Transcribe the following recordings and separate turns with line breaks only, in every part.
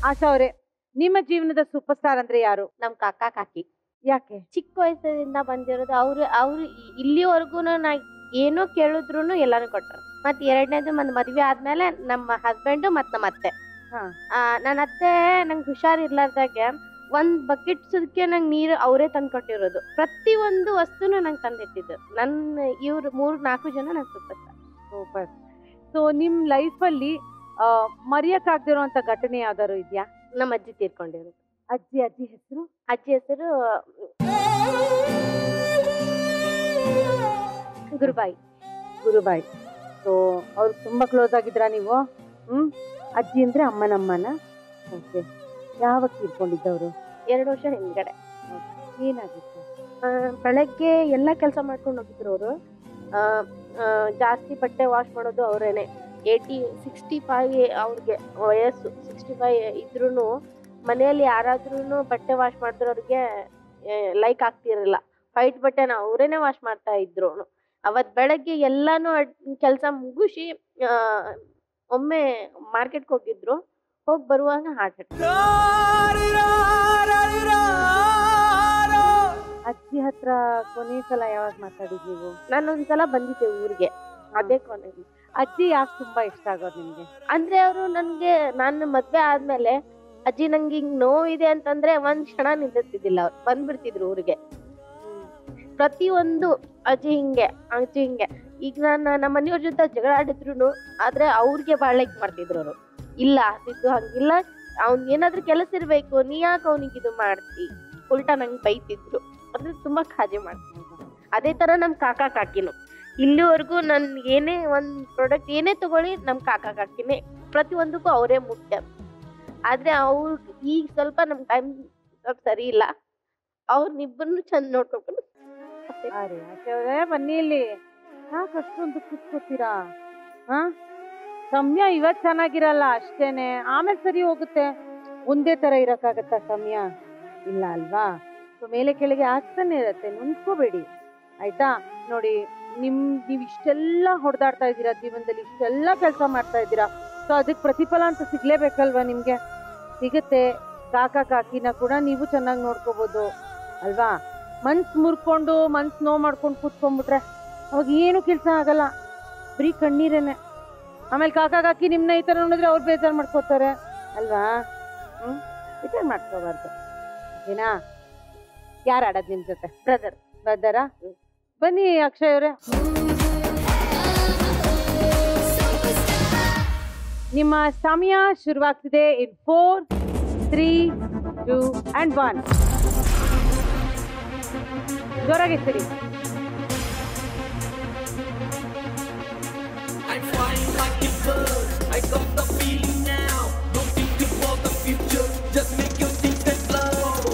ಆಶಾ ಅವರೇ, ನಿಮ್ಮ ಜೀವನದ ಸೂಪರ್ ಸ್ಟಾರ್ ಅಂದ್ರೆ ಯಾರು?
ನಮ್ ಕಾಕಾ ಕಾಕಿ.
ಯಾಕೆ?
ಚಿಕ್ಕ ವಯಸ್ಸಿಂದ ಬಂದಿರೋದು ಅವ್ರು ಇಲ್ಲಿವರೆಗೂ ನಾ ಏನೋ ಕೇಳಿದ್ರು ಎಲ್ಲಾನು ಕೊಟ್ರು. ಮತ್ ಎರಡನೇದು ಮದ್ವೆ ಆದ್ಮೇಲೆ ನಮ್ಮ ಹಸ್ಬೆಂಡ್ ಮತ್ ನಮ್ಮ ಅತ್ತೆ. ನನ್ನ ಅತ್ತೆ ನಂಗೆ ಹುಷಾರಿರ್ಲಾರ್ದಾಗೆ ಒಂದ್ ಬಕೆಟ್ ಸುದಕ್ಕೆ ನಂಗೆ ನೀರು ಅವರೇ ತಂದ್ಕೊಟ್ಟಿರೋದು. ಪ್ರತಿ ಒಂದು ವಸ್ತುನು ನಂಗೆ ತಂದಿಟ್ಟಿದ್ದು. ಇವ್ರು 3-4 ಜನ ನಂಗೆ
ಸೂಪರ್. ಸೊ ನಿಮ್ ಲೈಫ್ ಅಲ್ಲಿ ಮರೆಯಕ್ಕಾಗ್ದಿರೋಂತ ಘಟನೆ ಯಾವ್ದಾರು ಇದ್ಯಾ?
ನಮ್ಮ ಅಜ್ಜಿ ತೀರ್ಕೊಂಡಿರೋದು.
ಅಜ್ಜಿ ಹೆಸರು?
ಅಜ್ಜಿ ಹೆಸರು ಗುರುಬಾಯಿ.
ಸೊ ಅವ್ರು ತುಂಬಾ ಕ್ಲೋಸ್ ಆಗಿದ್ರಾ ನೀವು? ಅಜ್ಜಿ ಅಂದ್ರೆ ಅಮ್ಮನಮ್ಮನ? ಓಕೆ. ಯಾವಾಗ ತೀರ್ಕೊಂಡಿದ್ದವ್ರು?
2 ವರ್ಷ ಹಿಂದ್ಗಡೆ.
ಏನಾಗಿತ್ತು?
ಬೆಳಗ್ಗೆ ಎಲ್ಲ ಕೆಲಸ ಮಾಡ್ಕೊಂಡು ಹೋಗಿದ್ರು ಅವರು. ಜಾಸ್ತಿ ಬಟ್ಟೆ ವಾಶ್ ಮಾಡೋದು ಅವರೇನೆ. 65 ಅವ್ರಿಗೆ ವಯಸ್ಸು. 65 ಇದ್ರೂ ಮನೆಯಲ್ಲಿ ಯಾರಾದ್ರೂ ಬಟ್ಟೆ ವಾಶ್ ಮಾಡಿದ್ರು ಅವ್ರಿಗೆ ಲೈಕ್ ಆಗ್ತಿರಲಿಲ್ಲ. ವೈಟ್ ಬಟ್ಟೆನ ಅವರೇನೆ ವಾಶ್ ಮಾಡ್ತಾ ಇದ್ರು. ಅವತ್ ಬೆಳಗ್ಗೆ ಎಲ್ಲಾನು ಕೆಲಸ ಮುಗಿಸಿ ಒಮ್ಮೆ ಮಾರ್ಕೆಟ್ಗೆ ಹೋಗಿದ್ರು. ಹೋಗಿ ಬರುವಾಗ ಹಾರ್ಟ್ ಅಟ್ಯಾಕ್.
ಅಜ್ಜಿ ಹತ್ರ ಕೊನೆ ಸಲ ಯಾವಾಗ ಮಾತಾಡಿದ್ ನೀವು?
ನಾನೊಂದ್ಸಲ ಬಂದಿದ್ದೆ ಊರಿಗೆ, ಅದೇ ಕೊನೆಗೆ.
ಅಜ್ಜಿ ಯಾಕೆ ತುಂಬಾ ಇಷ್ಟ ಆಗೋದು ನಿಮ್ಗೆ?
ಅಂದ್ರೆ ಅವರು ನನ್ಗೆ, ನಾನು ಮದ್ವೆ ಆದ್ಮೇಲೆ ಅಜ್ಜಿ ನಂಗೆ ಹಿಂಗ್ ನೋವಿದೆ ಅಂತಂದ್ರೆ ಒಂದ್ ಕ್ಷಣ ನಿಂತಿದ್ದಿಲ್ಲ. ಅವ್ರು ಬಂದ್ಬಿಡ್ತಿದ್ರು ಊರಿಗೆ. ಪ್ರತಿಯೊಂದು ಅಜ್ಜಿ ಹಿಂಗೆ. ಈಗ ನಮ್ಮ ಮನೆಯವ್ರ ಜೊತೆ ಜಗಳ ಆಡಿದ್ರು ಆದ್ರೆ ಅವ್ರಿಗೆ ಬಾಳ ಲೈಕ್ ಮಾಡ್ತಿದ್ರು ಅವರು. ಇಲ್ಲ ಇದು ಹಂಗಿಲ್ಲ, ಅವ್ನ್ ಏನಾದ್ರೂ ಕೆಲಸ ಇರ್ಬೇಕು, ನೀ ಯಾಕೆ ಅವ್ನಿಗೆ ಇದು ಮಾಡ್ತಿ, ಉಲ್ಟಾ ನಂಗೆ ಬೈತಿದ್ರು. ಅಂದ್ರೆ ತುಂಬಾ ಕಾಳಜಿ ಮಾಡ್ತಿದ್ರು. ಅದೇ ತರ ನಮ್ ಕಾಕಾ ಕಾಕಿನು ಇಲ್ಲಿವರೆಗೂ ನನ್ ಏನೇ ಒಂದ್ ಪ್ರಾಡಕ್ಟ್ ಏನೇ ತಗೊಳ್ಳಿ ನಮ್ ಕಾಕಾ ಕಾಕಿನೇ ಪ್ರತಿಯೊಂದಕ್ಕೂ ಅವರೇ ಮುಖ್ಯ. ಆದ್ರೆ ಅವ್ರು ಈಗ ಸ್ವಲ್ಪ ನಮ್ ಟೈಮ್ ಸರಿ ಇಲ್ಲ. ಅವ್ರನ್ನಿಬ್ಬರನ್ನು ಚಂದ ನೋಡ್ಕೊಂಡು.
ಬನ್ನಿ ಇಲ್ಲಿ. ಯಾಕೆ ಅಷ್ಟೊಂದು ಕೂತ್ಕೋತೀರಾ? ಸಮಯ ಇವತ್ ಚೆನ್ನಾಗಿರಲ್ಲ ಅಷ್ಟೇನೆ, ಆಮೇಲೆ ಸರಿ ಹೋಗುತ್ತೆ. ಒಂದೇ ತರ ಇರಕ್ಕಾಗತ್ತ ಸಮಯ? ಇಲ್ಲ ಅಲ್ವಾ? ಸೊ ಮೇಲೆ ಕೆಳಗೆ ಆಗ್ತಾನೆ ಇರತ್ತೆ, ನುಂದ್ಕೋಬೇಡಿ ಆಯ್ತಾ? ನೋಡಿ, ನೀವ್ ಇಷ್ಟೆಲ್ಲ ಹೊಡೆದಾಡ್ತಾ ಇದ್ದೀರಾ ಜೀವನದಲ್ಲಿ, ಇಷ್ಟೆಲ್ಲ ಕೆಲಸ ಮಾಡ್ತಾ ಇದ್ದೀರಾ. ಸೊ ಅದಕ್ಕೆ ಪ್ರತಿಫಲ ಅಂತ ಸಿಗ್ಲೇಬೇಕಲ್ವಾ? ನಿಮ್ಗೆ ಸಿಗುತ್ತೆ. ಕಾಕಾ ಕಾಕಿನ ಕೂಡ ನೀವು ಚೆನ್ನಾಗಿ ನೋಡ್ಕೋಬಹುದು ಅಲ್ವಾ? ಮನ್ಸ್ ಮುರ್ಕೊಂಡು ನೋವು ಮಾಡ್ಕೊಂಡು ಕೂತ್ಕೊಂಡ್ಬಿಟ್ರೆ ಅವಾಗ ಏನು ಕೆಲಸ ಆಗಲ್ಲ, ಬರೀ ಕಣ್ಣೀರೇನೆ. ಆಮೇಲೆ ಕಾಕಾ ಕಾಕಿ ನಿಮ್ನ ಈ ತರ ನೋಡಿದ್ರೆ ಅವ್ರು ಬೇಜಾರು ಮಾಡ್ಕೋತಾರೆ ಅಲ್ವಾ? ಈ ತರ ಮಾಡ್ಕೋಬಾರ್ದು. ಏನಾ? ಯಾರು ಆಡೋದು ನಿಮ್ ಜೊತೆ? ಬ್ರದರಾ? ಬನ್ನಿ ಅಕ್ಷಯ್ ಅವರೇ. ನಿಮ್ಮ ಸಮಯ ಶುರುವಾಗ್ತಿದೆ ಇನ್ 4, 3, 2 and 1. ಜೋರಾಗಿ ಸರಿ.
I'm flying like a bird. I got the feeling now. Don't think about the future. Just make your things that flow.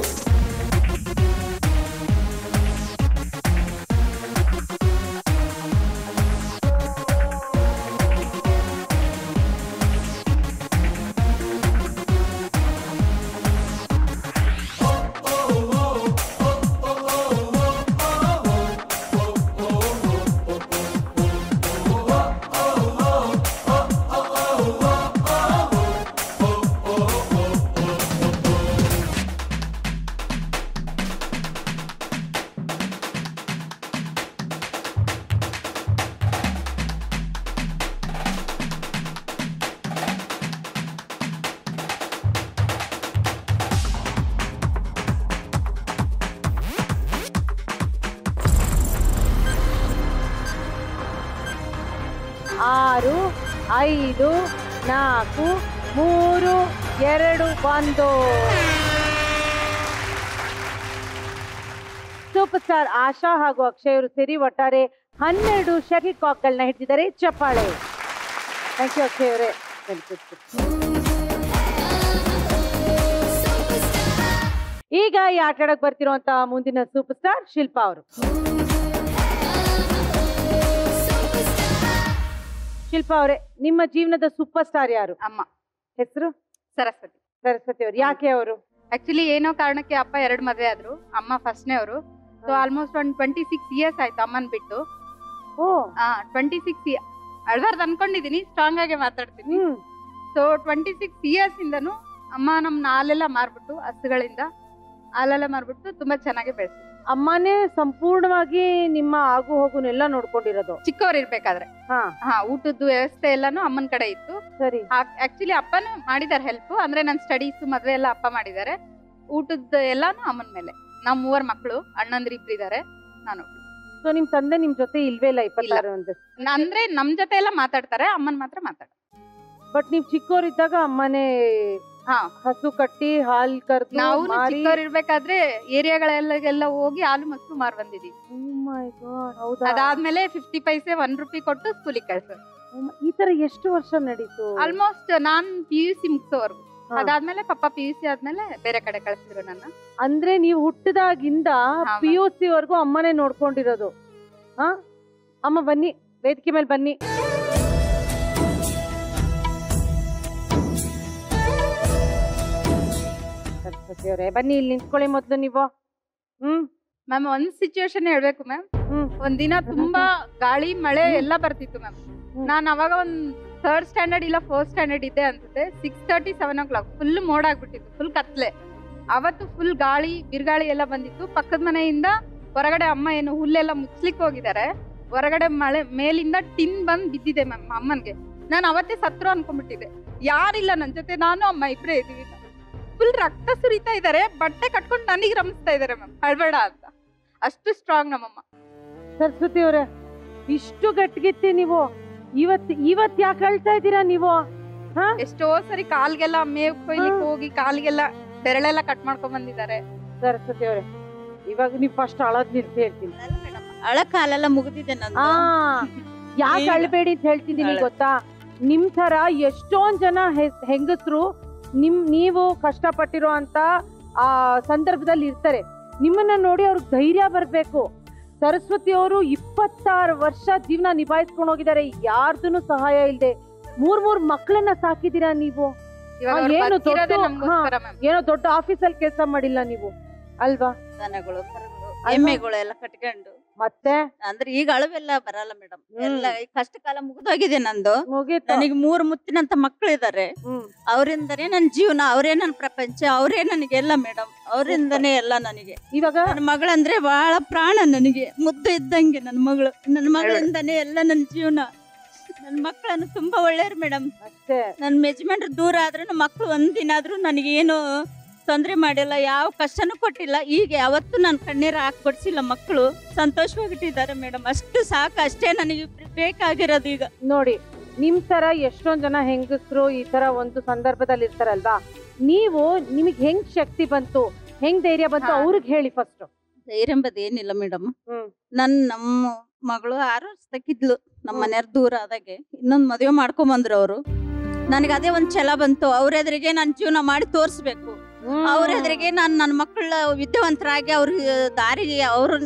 ಆರು, 5, 4, 3, 2, 1. ಸೂಪರ್ ಸ್ಟಾರ್ ಆಶಾ ಹಾಗೂ ಅಕ್ಷಯ್ ಅವರು ಸೇರಿ ಒಟ್ಟಾರೆ 12 ಶಟಲ್ ಕಾಕ್ಗಳನ್ನ ಹಿಡಿದಿದ್ದಾರೆ. ಚಪ್ಪಾಳೆ. ಥ್ಯಾಂಕ್ ಯು ಅಕ್ಷಯ್ ಅವರೇ. ಈಗ ಈ ಆಟ ಆಡಕ್ ಬರ್ತಿರುವಂತ ಮುಂದಿನ ಸೂಪರ್ ಸ್ಟಾರ್ ಶಿಲ್ಪಾ ಅವರು. ಶಿಲ್ಪಾ ಅವರೇ, ನಿಮ್ಮ ಜೀವನದ ಸೂಪರ್ ಸ್ಟಾರ್ ಯಾರು?
ಅಮ್ಮ.
ಹೆಸರು? ಸರಸ್ವತಿ ಅವರು. ಯಾಕೆ ಅವರು?
ಆಕ್ಚುಲಿ ಏನೋ ಕಾರಣಕ್ಕೆ ಅಪ್ಪ 2 ಮದ್ವೆ ಆದ್ರು, ಅಮ್ಮ ಫಸ್ಟ್ನೇ ಅವರು. ಸೊ ಆಲ್ಮೋಸ್ಟ್ ಒಂದು 26 ಇಯರ್ಸ್ ಆಯ್ತು ಅಮ್ಮನ್ ಬಿಟ್ಟು. 26 ಅಳ್ಬಾರ್ದು ಅನ್ಕೊಂಡಿದೀನಿ, ಸ್ಟ್ರಾಂಗ್ ಆಗಿ ಮಾತಾಡ್ತೀನಿ. ಸೊ 26 ಇಯರ್ಸ್ ಇಂದನು ಅಮ್ಮ ನಮ್ ಹಾಲೆಲ್ಲ ಮಾರ್ಬಿಟ್ಟು ಹಸುಗಳಿಂದ ಹಾಲೆಲ್ಲ ಮಾರ್ಬಿಟ್ಟು ತುಂಬಾ ಚೆನ್ನಾಗಿ ಬೆಳೆಸಿದ್ರು.
ಅಮ್ಮನೇ ಸಂಪೂರ್ಣವಾಗಿ ನಿಮ್ಮ ಆಗು ಹೋಗುನೆಲ್ಲ ನೋಡ್ಕೊಂಡಿರೋದು
ಚಿಕ್ಕವ್ರು ಇರ್ಬೇಕಾದ್ರೆ.
ಹಾ
ಊಟದ ವ್ಯವಸ್ಥೆ ಎಲ್ಲಾನು ಅಮ್ಮನ ಕಡೆ ಇತ್ತು.
ಸರಿ.
ಆಕ್ಚುಲಿ ಅಪ್ಪನು ಮಾಡಿದಾರೆ ಹೆಲ್ಪ್, ಅಂದ್ರೆ ನನ್ ಸ್ಟಡೀಸ್ ಮದ್ವೆ ಎಲ್ಲ ಅಪ್ಪ ಮಾಡಿದಾರೆ. ಊಟದ ಎಲ್ಲಾನು ಅಮ್ಮನ ಮೇಲೆ. ನಾವ್ 3 ಮಕ್ಳು, ಅಣ್ಣಂದ್ರ 2 ಇದಾರೆ, ನಾನು.
ಸೊ ನಿಮ್ ತಂದೆ ನಿಮ್ ಜೊತೆ ಇಲ್ವೇ ಇಲ್ಲ 26
ಅಂದ್ರೆ ನಮ್ ಜೊತೆ ಎಲ್ಲ ಮಾತಾಡ್ತಾರೆ, ಅಮ್ಮನ್ ಮಾತ್ರ ಮಾತಾಡ.
ಬಟ್ ನೀವ್ ಚಿಕ್ಕವರಿದ್ದಾಗ ಅಮ್ಮನೇ ಹಸು ಕಟ್ಟಿ ಹಾಲ್ ಕರ್ದು
ನಾವು ಚಿಕ್ಕವ್ರು ಇರ್ಬೇಕಾದ್ರೆ ಏರಿಯಾಗಳೆಲ್ಲ ಹೋಗಿ ಹಾಲು ಮೊಸರು ಮಾರ್ ಬಂದಿದೀವಿ. ಅದಾದ್ಮೇಲೆ 50 ಪೈಸೆ 1 ರೂಪಾಯಿ ಕೊಟ್ಟು ಸ್ಕೂಲಿಗೆ ಕಳ್ಸೋದು.
ಈ ತರ ಎಷ್ಟು ವರ್ಷ ನಡೀತು?
ಆಲ್ಮೋಸ್ಟ್ ನಾನ್ PUC ಮುಗ್ಸೋವರ್ಗು. ಅದಾದ್ಮೇಲೆ ಪಪ್ಪ PUC ಆದ್ಮೇಲೆ ಬೇರೆ ಕಡೆ ಕಳ್ಸಿದ್ರು ನನ್ನ.
ಅಂದ್ರೆ ನೀವು ಹುಟ್ಟಿದಾಗಿಂದ PUC ವರ್ಗು ಅಮ್ಮನೇ ನೋಡ್ಕೊಂಡಿರೋದು. ಅಮ್ಮ ಬನ್ನಿ, ವೇದಿಕೆ ಮೇಲೆ ಬನ್ನಿ. ಬನ್ನಿ, ಇಲ್ಲಿ ನಿಂತ್ಕೊಳ್ಳಿ ಮೊದ್ಲು ನೀವು.
ಮ್ಯಾಮ್ ಒಂದ್ ಸಿಚುವೇಶನ್ ಹೇಳ್ಬೇಕು ಮ್ಯಾಮ್. ಒಂದಿನ ತುಂಬಾ ಗಾಳಿ ಮಳೆ ಎಲ್ಲ ಬರ್ತಿತ್ತು ಮ್ಯಾಮ್. ನಾನ್ ಅವಾಗ ಒಂದ್ 3rd ಸ್ಟ್ಯಾಂಡರ್ಡ್ ಇಲ್ಲ 4th ಸ್ಟ್ಯಾಂಡರ್ಡ್ ಇದ್ದೆ ಅನ್ಸುತ್ತೆ. 6:30 7 o'clock ಫುಲ್ ಮೋಡ ಆಗ್ಬಿಟ್ಟಿತ್ತು, ಫುಲ್ ಕತ್ಲೆ. ಅವತ್ತು ಫುಲ್ ಗಾಳಿ ಬಿರ್ಗಾಳಿ ಎಲ್ಲ ಬಂದಿತ್ತು. ಪಕ್ಕದ ಮನೆಯಿಂದ ಹೊರಗಡೆ ಅಮ್ಮ ಏನು ಹುಲ್ಲೆಲ್ಲ ಮುಚ್ಲಿಕ್ಕೆ ಹೋಗಿದ್ದಾರೆ. ಹೊರಗಡೆ ಮಳೆ ಮೇಲಿಂದ ಟಿನ್ ಬಂದ್ ಬಿದ್ದಿದೆ ಮ್ಯಾಮ್ ಅಮ್ಮನ್ಗೆ. ನಾನು ಅವತ್ತೇ ಸತ್ರು ಅನ್ಕೊಂಡ್ಬಿಟ್ಟಿದ್ದೆ. ಯಾರಿಲ್ಲ ನನ್ ಜೊತೆ, ನಾನು ಅಮ್ಮ ಇಬ್ರೇ ಇದೀವಿ. ಫುಲ್ ರಕ್ತ ಸುರಿತಾ ಇದಾರೆ, ಬಟ್ಟೆ ಕಟ್ಕೊಂಡು ನನಗೆ ರಮಿಸ್ತಾ ಇದಾರೆ ಮ್ಯಾಮ್, ಅಳ್ಬೇಡ ಅಂತ. ಅಷ್ಟು ಸ್ಟ್ರಾಂಗ್ ನಮ್ಮಮ್ಮ.
ಸರಸ್ವತಿ ಅವ್ರೆ, ಇಷ್ಟು ಗಟ್ಟಿಗಿತ್ತಿ ನೀವು. ಇವತ್ ಯಾಕೆ ಹೇಳ್ತಾ ಇದ್ದೀರಾ ನೀವು?
ಎಷ್ಟೋ ಸರಿ ಕಾಲ್ಗೆಲ್ಲ ಮೇವ್ ಕೊಯ್ಲಿಕ್ಕೆ ಹೋಗಿ ಕಾಲ್ಗೆಲ್ಲ ಬೆರಳೆಲ್ಲ ಕಟ್ ಮಾಡ್ಕೊಂಡ್ ಬಂದಿದ್ದಾರೆ.
ಸರಸ್ವತಿ ಅವ್ರೆ, ಇವಾಗ ನೀವ್ ಫಸ್ಟ್ ಅಳದ್ ನಿಲ್ಸಿ ಹೇಳ್ತೀನಿ.
ಅಳ ಕಾಲೆಲ್ಲ ಮುಗಿದಿದೆ ನಂದು.
ಯಾಕೆ ಅಳ್ಬೇಡಿ ಅಂತ ಹೇಳ್ತಿದ್ದೀನಿ ಗೊತ್ತಾ? ನಿಮ್ ತರ ಎಷ್ಟೊಂದ್ ಜನ ಹೆಂಗಸ್ರು ನೀವು ಕಷ್ಟಪಟ್ಟಿರೋ ಅಂತ ಆ ಸಂದರ್ಭದಲ್ಲಿ ಇರ್ತಾರೆ. ನಿಮ್ಮನ್ನ ನೋಡಿ ಅವ್ರಿಗೆ ಧೈರ್ಯ ಬರ್ಬೇಕು. ಸರಸ್ವತಿ ಅವರು 26 ವರ್ಷ ಜೀವನ ನಿಭಾಯಿಸ್ಕೊಂಡು ಹೋಗಿದ್ದಾರೆ, ಯಾರ್ದು ಸಹಾಯ ಇಲ್ದೆ. 3 ಮಕ್ಕಳನ್ನ ಸಾಕಿದೀರಾ ನೀವು. ಏನೋ ದೊಡ್ಡ ಆಫೀಸಲ್ಲಿ ಕೆಲಸ ಮಾಡಿಲ್ಲ ನೀವು ಅಲ್ವಾ?
ದನಗಳು ಕರುಗಳು ಎಮ್ಮೆಗಳು ಎಲ್ಲ ಕಟ್ಕೊಂಡು
ಮತ್ತೆ
ಅಂದ್ರೆ ಈಗ ಅಳವೆಲ್ಲ ಬರಲ್ಲ ಮೇಡಮ್. ಎಲ್ಲ ಕಷ್ಟ ಕಾಲ ಮುಗಿದೋಗಿದೆ ನಂದು. ನನಗೆ 3 ಮುತ್ತಿನಂತ ಮಕ್ಕಳಿದ್ದಾರೆ. ಅವರಿಂದನೇ ನನ್ನ ಜೀವನ, ಅವರೇ ನನ್ನ ಪ್ರಪಂಚ, ಅವರೇ ನನಗೆಲ್ಲ ಮೇಡಮ್. ಅವರಿಂದನೇ ಎಲ್ಲ ನನಗೆ.
ಇವಾಗ
ನನ್ನ ಮಗಳಂದ್ರೆ ಬಹಳ ಪ್ರಾಣ ನನಗೆ, ಮುದ್ದು ಇದ್ದಂಗೆ ನನ್ನ ಮಗಳು. ನನ್ನ ಮಗಳಿಂದನೇ ಎಲ್ಲ ನನ್ನ ಜೀವನ. ನನ್ನ ಮಕ್ಕಳನ್ನು ತುಂಬಾ ಒಳ್ಳೆಯರು ಮೇಡಮ್. ನನ್ನ ಮೆಜರ್ಮೆಂಟ್ ದೂರ ಆದ್ರೂ ಮಕ್ಕಳು ಒಂದಿನ ಆದ್ರೂ ನನಗೇನು ತೊಂದರೆ ಮಾಡಿಲ್ಲ, ಯಾವ ಕಷ್ಟನೂ ಕೊಟ್ಟಿಲ್ಲ. ಈಗ ಯಾವತ್ತೂ ನಾನು ಕಣ್ಣೀರು ಹಾಕೊಡ್ಸಿಲ್ಲ. ಮಕ್ಕಳು ಸಂತೋಷವಾಗಿಟ್ಟಿದ್ದಾರೆ ಮೇಡಮ್. ಅಷ್ಟು ಸಾಕು, ಅಷ್ಟೇ ನನಗೆ ಬೇಕಾಗಿರೋದು. ಈಗ
ನೋಡಿ, ನಿಮ್ ತರ ಎಷ್ಟೊಂದ್ ಜನ ಹೆಂಗಸರು ಈ ತರ ಒಂದು ಸಂದರ್ಭದಲ್ಲಿ ಇರ್ತಾರಲ್ವಾ, ನಿಮಗ್ ಹೆಂಗ್ ಶಕ್ತಿ ಬಂತು, ಹೆಂಗ್ ಧೈರ್ಯ ಬಂತು ಅವ್ರಿಗೆ ಹೇಳಿ ಫಸ್ಟ್.
ಧೈರ್ಯ ಎಂಬುದು ಏನಿಲ್ಲ ಮೇಡಮ್. ನಮ್ಮ ಮಗಳು 6 ವರ್ಷದಕ್ಕಿದ್ಲು. ನಮ್ಮ ಮನೆಯವ್ರ ದೂರ ಆದಾಗೆ ಇನ್ನೊಂದು ಮದುವೆ ಮಾಡ್ಕೊಂಬಂದ್ರು ಅವರು. ನನಗೆ ಅದೇ ಒಂದ್ ಛಲ ಬಂತು, ಅವ್ರ ಎದುರಿಗೆ ನಾನು ಜೀವನ ಮಾಡಿ ತೋರಿಸ್ಬೇಕು. ಅವ್ರ ಎದುರಿಗೆ ನಾನು ನನ್ನ ಮಕ್ಕಳ ವಿದ್ಯಾವಂತರಾಗಿ ಅವ್ರ ದಾರಿಗೆ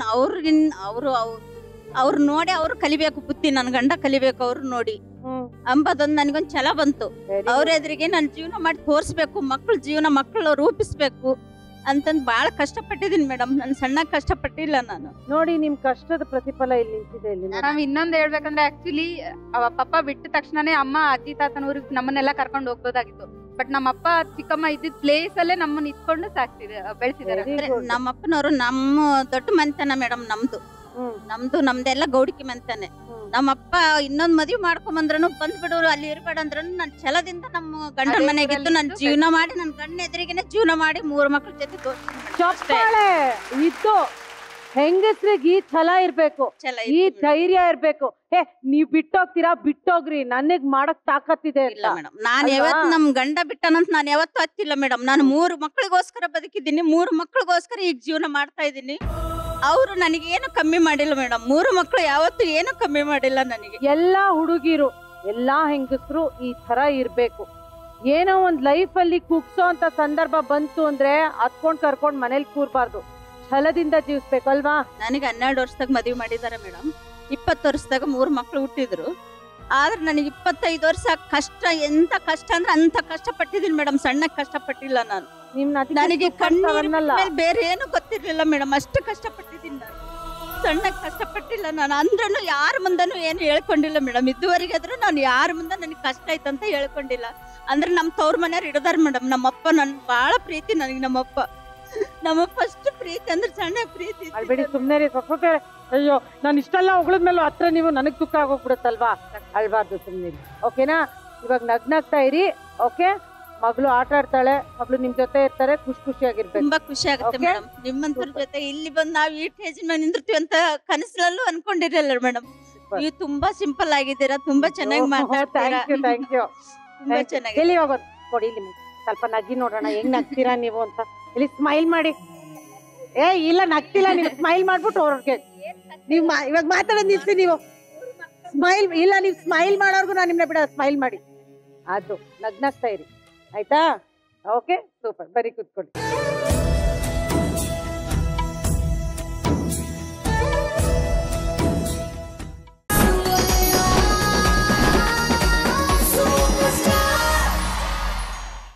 ಅವ್ರು ನೋಡಿ ಅವ್ರು ಕಲಿಬೇಕು ಬುದ್ಧಿ. ನನ್ನ ಗಂಡ ಕಲಿಬೇಕು ಅವ್ರು ನೋಡಿ ಅಂಬದೊಂದು ನನಗೊಂದು ಛಲ ಬಂತು. ಅವ್ರ ಎದುರಿಗೆ ನಾನು ಜೀವನ ಮಾಡಿ ತೋರಿಸ್ಬೇಕು, ಮಕ್ಕಳು ರೂಪಿಸ್ಬೇಕು ಅಂತಂದ್ ಬಾಳ ಕಷ್ಟಪಟ್ಟಿದ್ದೀನಿ ಮೇಡಮ್. ನಾನು ಸಣ್ಣ ಕಷ್ಟಪಟ್ಟಿಲ್ಲ ನಾನು.
ನೋಡಿ, ನಿಮ್ ಕಷ್ಟದ ಪ್ರತಿಫಲ ಇಲ್ಲಿ ನಿಂತಿದೆ.
ನಾವ್ ಇನ್ನೊಂದ್ ಹೇಳ್ಬೇಕಂದ್ರೆ ಆಕ್ಚುಲಿ ಪಪ್ಪ ಬಿಟ್ಟ ತಕ್ಷಣನೇ ಅಮ್ಮ ಅಜ್ಜಿ ತಾತನ ಊರಿಗೆ ನಮ್ಮನ್ನೆಲ್ಲ ಕರ್ಕೊಂಡು ಹೋಗ್ಬೋದಾಗಿತ್ತು. ಬಟ್ ನಮ್ಮಪ್ಪ ಚಿಕ್ಕಮ್ಮ ಇದ್ದಿದ್ ಪ್ಲೇಸ್ ಅಲ್ಲೇ ನಮ್ಮನ್ನ ಇಟ್ಕೊಂಡು ಬೆಳೆಸಿದಾರೆ.
ನಮ್ಮಪ್ಪನವರು ನಮ್ಮ ದೊಡ್ಡ ಮನೆತನ ಮೇಡಮ್. ನಮ್ದೆಲ್ಲ ಗೌಡಿಕೆ ಮನೆತನೆ. ನಮ್ಮಪ್ಪ ಇನ್ನೊಂದ್ ಮದ್ವಿ ಮಾಡ್ಕೊಂಬಂದ್ರನು ಬಂದ್ಬಿಡೋರು, ಅಲ್ಲಿ ಇರ್ಬೇಡ ಅಂದ್ರೂ ನನ್ ಛಲದಿಂದ ನಮ್ಮ ಗಂಡನ ಮನೆಗಿದ್ದು ನನ್ ಜೀವನ ಮಾಡಿ, ನನ್ ಗಂಡ ಎದುರಿಗೆನೆ ಜೀವನ ಮಾಡಿ 3 ಮಕ್ಳ ಜೊತೆ
ಇದ್ದು. ಹೆಂಗಸ್ರಿಗೆ ಈ ಛಲ ಇರ್ಬೇಕು, ಈ ಧೈರ್ಯ ಇರ್ಬೇಕು. ನೀವ್ ಬಿಟ್ಟೋಗ್ರಿ, ನನಗ್ ಮಾಡಕ್ ತಾಕತ್ತಿದೆ
ಇಲ್ಲ ಮೇಡಮ್. ನಾನ್ ಯಾವತ್ ನಮ್ ಗಂಡ ಬಿಟ್ಟನಂತ ನಾನ್ ಯಾವತ್ತೂ ಹತ್ತಿಲ್ಲ ಮೇಡಮ್. ನಾನು 3 ಮಕ್ಳಿಗೋಸ್ಕರ ಬದುಕಿದ್ದೀನಿ, 3 ಮಕ್ಳಿಗೋಸ್ಕರ ಈಗ ಜೀವನ ಮಾಡ್ತಾ ಇದ್ದೀನಿ. ಅವರು ನನಗೆ ಏನು ಕಮ್ಮಿ ಮಾಡಿಲ್ಲ ಮೇಡಮ್. 3 ಮಕ್ಕಳು ಯಾವತ್ತೂ ಏನು ಕಮ್ಮಿ ಮಾಡಿಲ್ಲ ನನಗೆ.
ಎಲ್ಲಾ ಹುಡುಗಿರು, ಎಲ್ಲಾ ಹೆಂಗಸರು ಈ ತರ ಇರ್ಬೇಕು. ಏನೋ ಒಂದ್ ಲೈಫ್ ಅಲ್ಲಿ ಕುಗ್ಸೋ ಅಂತ ಸಂದರ್ಭ ಬಂತು ಅಂದ್ರೆ ಹತ್ಕೊಂಡ್ ಕರ್ಕೊಂಡ್ ಮನೇಲಿ ಕೂರ್ಬಾರ್ದು, ಛಲದಿಂದ ಜೀವಿಸ್ಬೇಕು ಅಲ್ವಾ?
ನನಗೆ 12 ವರ್ಷದಾಗ ಮದುವೆ ಮಾಡಿದ್ದಾರೆ ಮೇಡಮ್. 20 ವರ್ಷದಾಗ 3 ಮಕ್ಳು ಹುಟ್ಟಿದ್ರು. ಆದ್ರೆ ನನಗೆ 25 ವರ್ಷ ಕಷ್ಟ, ಎಂತ ಕಷ್ಟ ಅಂದ್ರೆ ಅಂತ ಕಷ್ಟಪಟ್ಟಿದ್ದೀನಿ ಮೇಡಮ್. ಸಣ್ಣ ಕಷ್ಟಪಟ್ಟಿಲ್ಲ ನಾನು.
ನನಗೆ
ಬೇರೆ ಏನು ಗೊತ್ತಿರ್ಲಿಲ್ಲ ಮೇಡಮ್, ಅಷ್ಟು ಕಷ್ಟಪಟ್ಟಿದ್ದೀನಿ ನಾನು. ಸಣ್ಣ ಕಷ್ಟಪಟ್ಟಿಲ್ಲ ನಾನು, ಅಂದ್ರೂ ಯಾರ ಮುಂದನೂ ಏನು ಹೇಳ್ಕೊಂಡಿಲ್ಲ ಮೇಡಮ್. ಇದುವರೆಗಾದ್ರೂ ನಾನು ಯಾರ ಮುಂದೆ ನನಗೆ ಕಷ್ಟ ಆಯ್ತಂತ ಹೇಳ್ಕೊಂಡಿಲ್ಲ. ಅಂದ್ರೆ ನಮ್ಮ ತವ್ರ ಮನೆಯವ್ರು ಇಡದಾರ ಮೇಡಮ್. ನಮ್ಮಪ್ಪ ನನ್ ಬಹಳ ಪ್ರೀತಿ ನನಗೆ. ನಮ್ಮಪ್ಪ ಅಷ್ಟು ಪ್ರೀತಿ ಅಂದ್ರೆ ಸಣ್ಣ ಪ್ರೀತಿ.
ಅಳ್ಬೇಡಿ, ಸುಮ್ನೆ ರೀ ಸ್ವಲ್ಪ. ಅಯ್ಯೋ, ನಾನು ಇಷ್ಟೆಲ್ಲ ಹೊಗಳದ್ಮೇಲೆ ಹತ್ರ ನೀವು ನನಗ್ ದುಃಖ ಆಗೋಗ್ಬಿಡುತ್ತಲ್ವಾ? ಅಳ್ಬಾರ್ದು, ಸುಮ್ನೆ. ಓಕೆನಾ? ಇವಾಗ ನಗ್ನಾಗ್ತಾ ಇರಿ. ಓಕೆ, ಮಗಳು ಆಟ ಆಡ್ತಾಳೆ, ಮಗಳು ನಿಮ್ ಜೊತೆ ಇರ್ತಾರೆ, ಖುಷಿಯಾಗಿರ್ಬೇಕು.
ತುಂಬಾ ಖುಷಿ ಆಗುತ್ತೆ ಮೇಡಮ್ ನಿಮ್ಮಂತರ ಜೊತೆ ಇಲ್ಲಿ ಬಂದು ನಾವು ಈ ಸ್ಟೇಜ್ ಮೇಲೆ ನಿಂದಿರ್ತೀವಿ ಅಂತ ಕನಸಲ್ಲೂ ಅನ್ಕೊಂಡಿರಲ್ಲ ಮೇಡಮ್. ನೀವು ತುಂಬಾ ಸಿಂಪಲ್ ಆಗಿದ್ದೀರಾ, ತುಂಬಾ ಚೆನ್ನಾಗಿ ಮಾತಾಡ್ತೀರಾ.
Thank you.
ತುಂಬಾ ಚೆನ್ನಾಗಿ.
ಎಲ್ಲಿ ಹೋಗೋದು ಕೊಡಿ, ಇಲ್ಲಿ ಸ್ವಲ್ಪ ನಗ್ಗಿ ನೋಡೋಣ ಹೆಂಗ್ ನಗ್ತೀರಾ ನೀವು ಅಂತ. ಇಲ್ಲಿ ಸ್ಮೈಲ್ ಮಾಡಿ. ಇಲ್ಲ ನಗ್ತಿಲ್ಲ, ನೀವು ಸ್ಮೈಲ್ ಮಾಡ್ಬಿಟ್ಟು ಅವ್ರಿಗೆ ನೀವು ಇವಾಗ ಮಾತಾಡೋದು ನಿಲ್ಸಿ. ನೀವು ಸ್ಮೈಲ್ ಇಲ್ಲ, ನೀವು ಸ್ಮೈಲ್ ಮಾಡೋರ್ಗು ನಾನು ನಿಮ್ನ ಬಿಡ. ಸ್ಮೈಲ್ ಮಾಡಿ, ಅದು ನಗ್ನಾಗ್ತಾ ಇರಿ, ಆಯ್ತಾ? Okay, super. ಬರೀ ಕೂತ್ಕೊಳ್ಳಿ.